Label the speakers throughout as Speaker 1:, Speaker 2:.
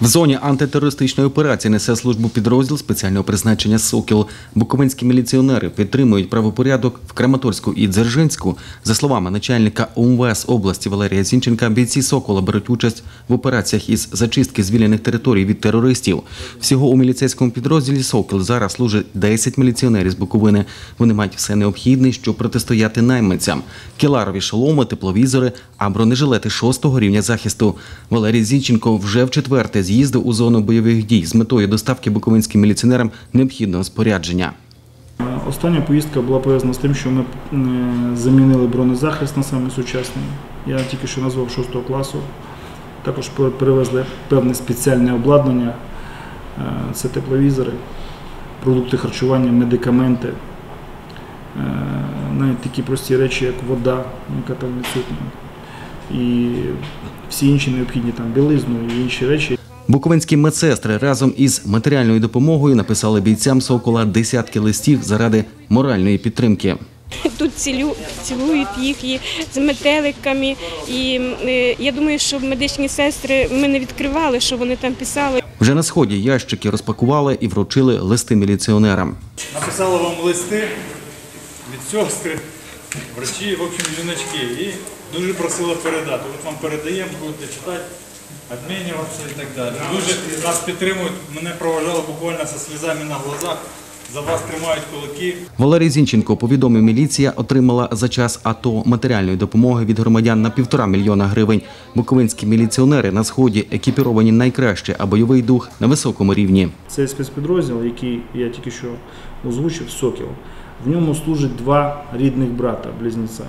Speaker 1: В зоні антитерористичної операції несе службу підрозділ спеціального призначення «Сокіл». Буковинські міліціонери підтримують правопорядок в Краматорську і Дзержинську. За словами начальника УМВС області Валерія Зінченка, бійці «Сокола» беруть участь в операціях із зачистки звільнених територій від терористів. Всього у міліцейському підрозділі «Сокіл» зараз служить 10 міліціонерів з Буковини. Вони мають все необхідне, щоб протистояти найманцям. Келарові шоломи, тепловізори, а бронежилети 6-го рівня захисту. Валерій Зінченко вже вчетверте з'їздив у зону бойових дій з метою доставки буковинським міліціонерам необхідного спорядження.
Speaker 2: Остання поїздка була пов'язана з тим, що ми замінили бронезахист на самий сучасний. Я тільки що назвав 6 класу. Також перевезли певне спеціальне обладнання. Це тепловізори, продукти харчування, медикаменти. Навіть такі прості речі, як вода, яка там відсутня. І всі інші необхідні там білизну і інші речі.
Speaker 1: Буковинські медсестри разом із матеріальною допомогою написали бійцям «Сокола» десятки листів заради моральної підтримки.
Speaker 3: Тут цілують їх з метеликами. І я думаю, що медичні сестри ми не відкривали, що вони там писали.
Speaker 1: Вже на сході ящики розпакували і вручили листи міліціонерам.
Speaker 4: Написали вам листи від сестри, врачі, в общем, жіночки. І дуже просила передати. От вам передаємо, будете читати, обмінюватися і так далі. Дуже нас підтримують, мене проважали буквально зі сльозами на глазах. За вас тримають кулаки.
Speaker 1: Валерій Зінченко повідомив, міліція отримала за час АТО матеріальної допомоги від громадян на 1,5 мільйона гривень. Буковинські міліціонери на сході екіпіровані найкраще, а бойовий дух на високому рівні.
Speaker 2: Цей спецпідрозділ, який я тільки що озвучив, «Сокіл», в ньому служать 2 рідних брата, близнеця.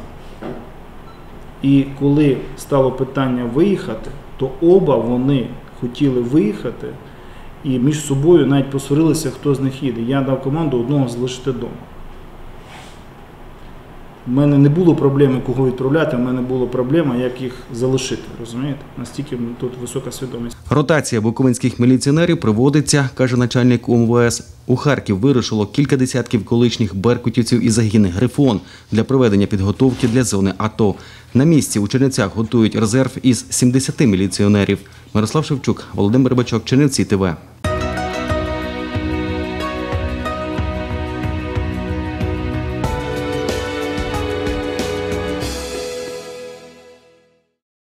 Speaker 2: І коли стало питання виїхати, то оба вони хотіли виїхати і між собою навіть посварилися, хто з них їде. Я дав команду одного залишити вдома. У мене не було проблеми, кого відправляти, у мене була проблема, як їх залишити, розумієте? Настільки тут висока свідомість.
Speaker 1: Ротація буковинських міліціонерів проводиться, каже начальник УМВС. У Харків вирушило кілька десятків колишніх беркутівців і загін «Грифон» для проведення підготовки для зони АТО. На місці у Чернівцях готують резерв із 70 міліціонерів. Мирослав Шевчук, Володимир Рибачок, Чернівці ТВ.